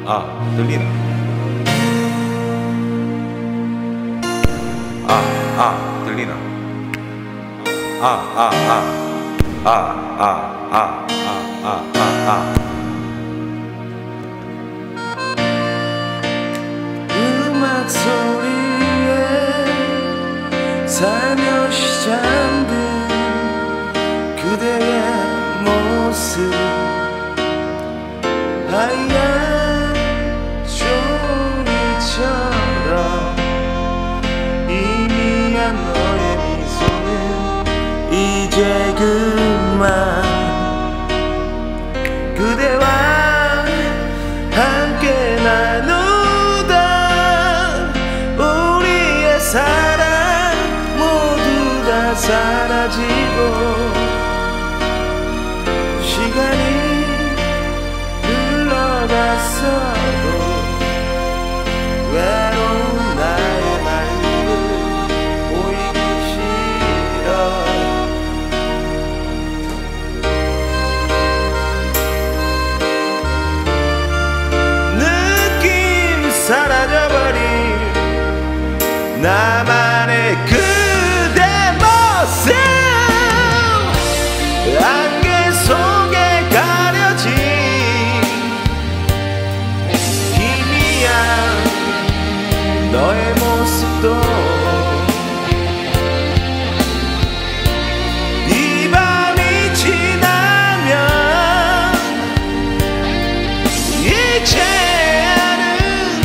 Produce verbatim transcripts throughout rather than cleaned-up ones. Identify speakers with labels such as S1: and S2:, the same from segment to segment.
S1: 아, 들리나? 아, 아, 들리나? 아, 아, 아, 아, 아, 아, 아, 아, 아, 아.
S2: 음악 소리에 살며시 잠든 그대의 모습, 하얀 종이처럼 희미한 너의 미소는 이제 그만 그대와 함께 나누던 우리의 사랑 모두 다 사라지고 시간이 흘러갔어도 외로운 나의 마음은 보이기 싫어. 느낌 사라져버린 나만의 그대 모습, 안개 속에 가려진 희미한 너의 모습도 이 밤이 지나면 이제는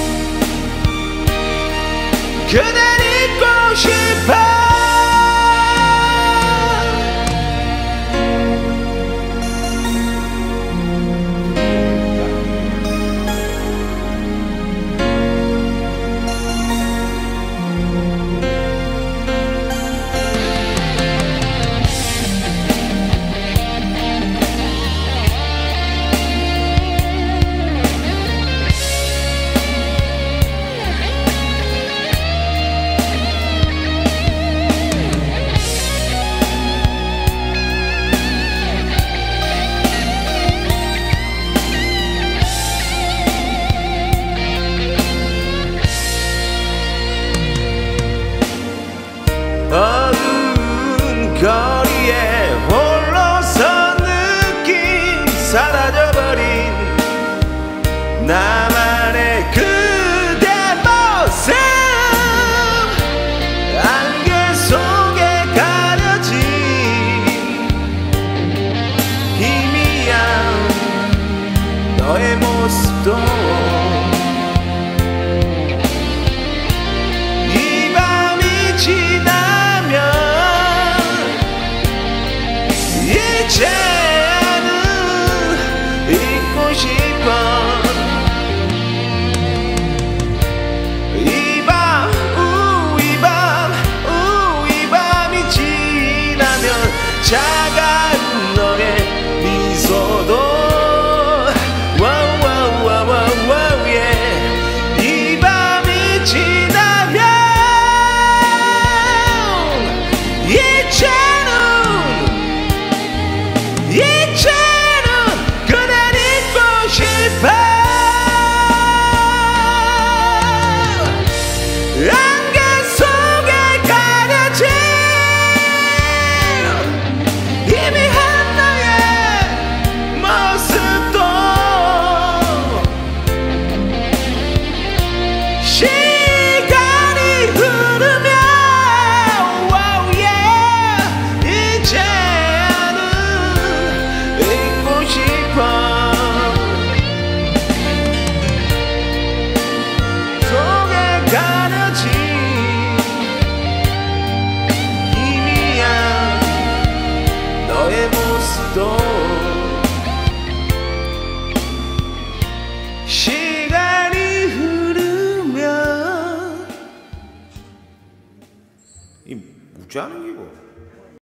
S2: 그댈 잊고 싶어. 어두운 거리에 홀로서 느낌 사라져버린 나만의 그대 모습, 안개 속에 가려진 희미한 너의 모습도 이 밤이 지나면 이제는 잊고 싶어. 이 밤, 우, 이 밤, 우, 이 밤이 지나면 작은 너의 미소도 와우, 와우, 와우, 와우, 와우, yeah. 이 밤이 지나면 이제는 이제는 그댈 잊고 싶어. 안개 속에 가려진 희미한 너의 모습도 시간이 흐르면 wow, yeah. 이제는 잊고 싶어. 속에 가려진 희미한 너의 모습도 시간이 흐르면
S1: 이 무지하는 기고.